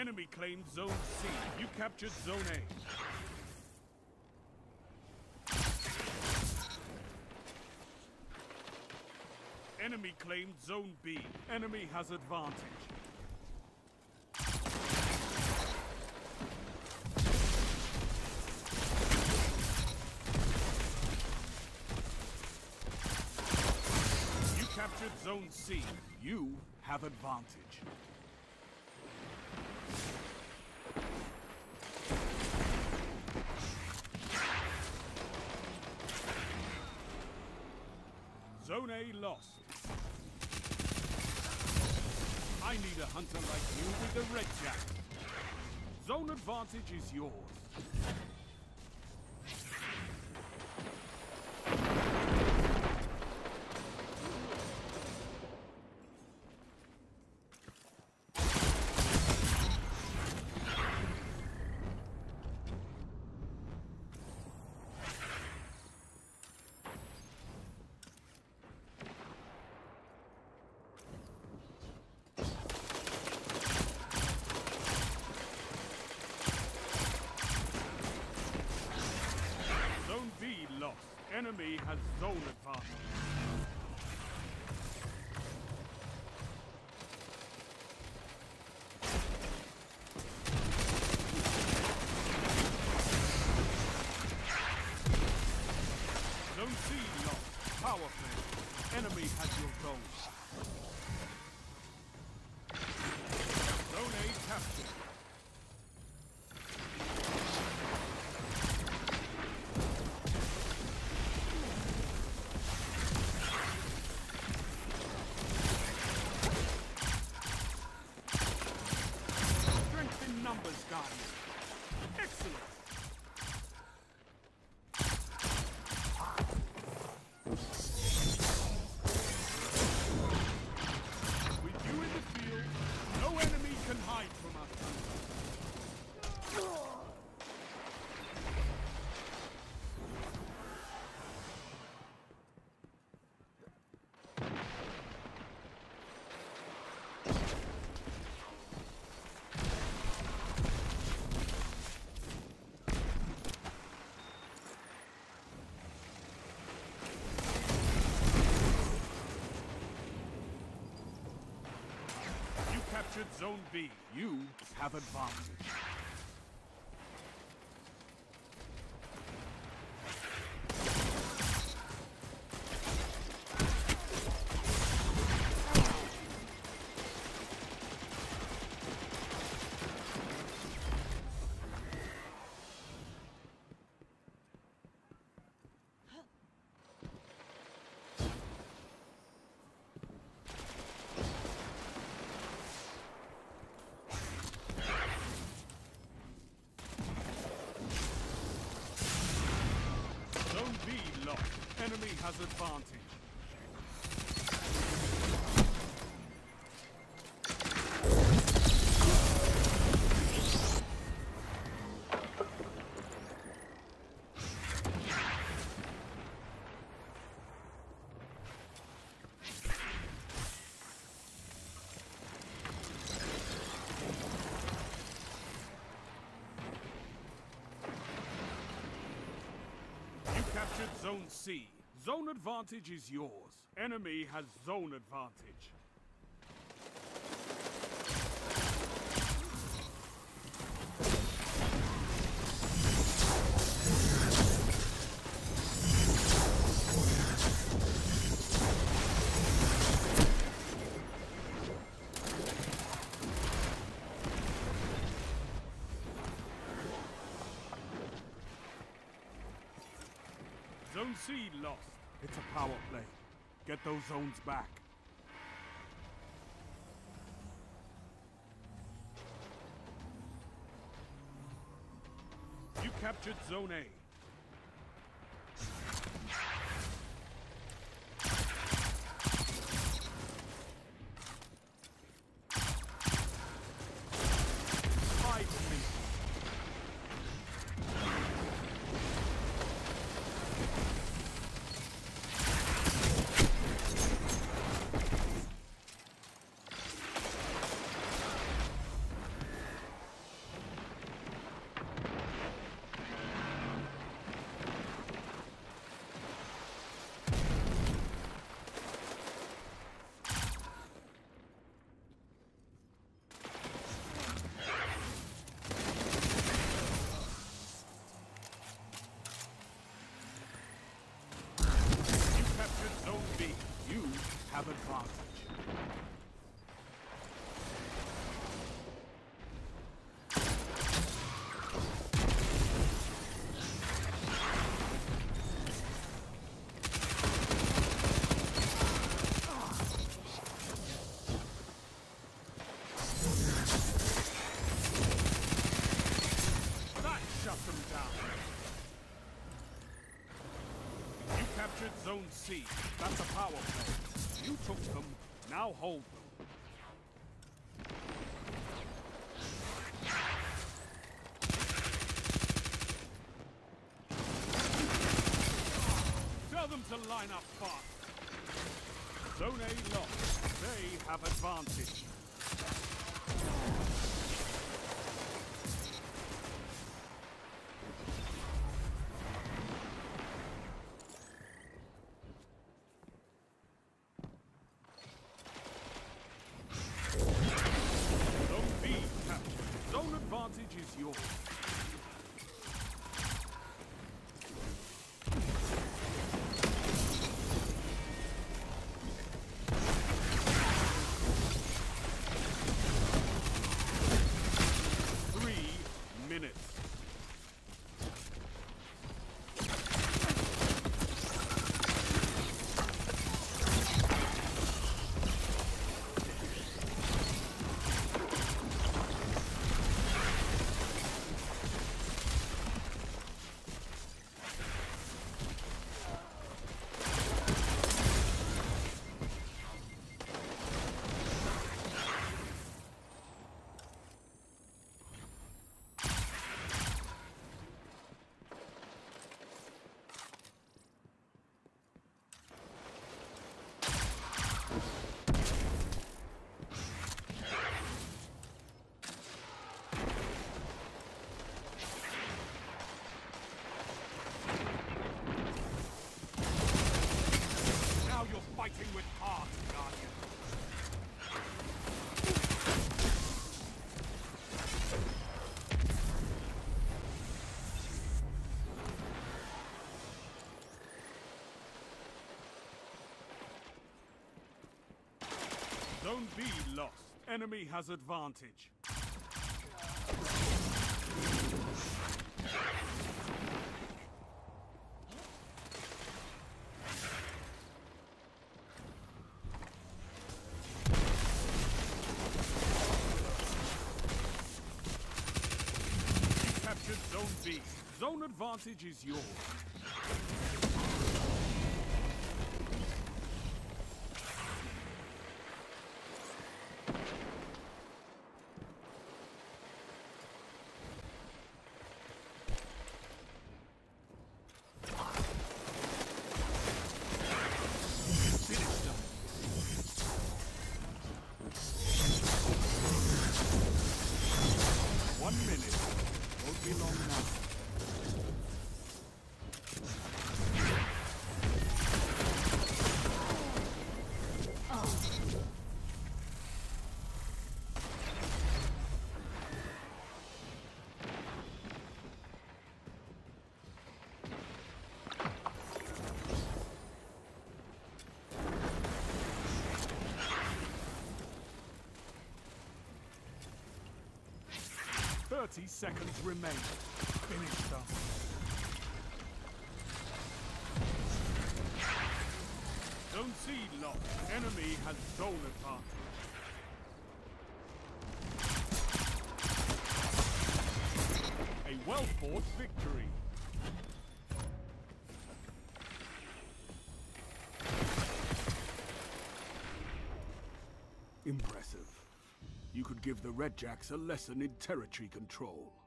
Enemy claimed Zone C. You captured Zone A. Enemy claimed Zone B. Enemy has advantage. You captured Zone C. You have advantage. Zone A lost. I need a hunter like you with a red jacket. Zone advantage is yours. Enemy has zone advantage. Zone C lost. Power play. Enemy has your zone. Zone A captured. Excellent. With you in the field, no enemy can hide from us. Captured Zone B. You have advantage. Enemy has advantage. You captured Zone C. Zone advantage is yours. Enemy has zone advantage. Zone C lost. It's a power play. Get those zones back. You captured Zone A. have advantage. That shut them down. You captured Zone C. That's a power play. You took them, now hold them. Tell them to line up fast. Zone A lost. They have advantage. Zone B captured. Zone advantage is yours. Minutes. Fighting with heart, Guardian. Zone B lost. Enemy has advantage. Zone B. Zone advantage is yours. Finish them. 1 minute. Won't be long now. Thirty seconds remain. Finish them. Zone C lost. Enemy has zone advantage. A well-fought victory. Impressive. You could give the Red Jacks a lesson in territory control.